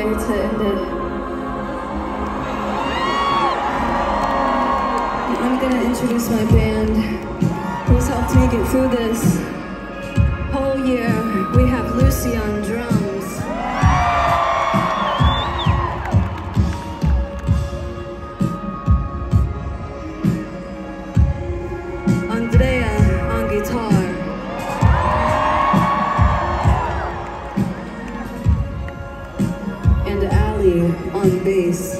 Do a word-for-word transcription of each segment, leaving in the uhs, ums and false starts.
way to end it. I'm gonna introduce my band, who's helped me get through this whole year. We have Lucy on drums. Andrea on guitar. And Ali on bass.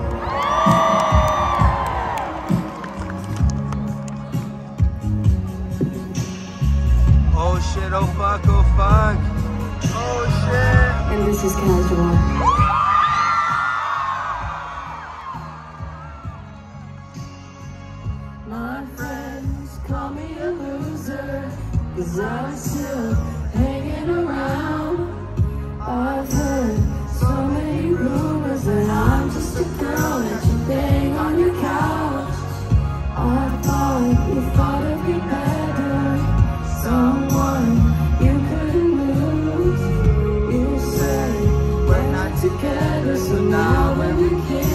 Oh shit, oh fuck, oh fuck. Oh shit. And this is Casual. My friends call me a loser, cause I'm still hanging around. I've heard so many rumors that I'm just a girl that you bang on your couch. I thought you thought of me better, someone you couldn't lose. You said we're not together, so now when we can't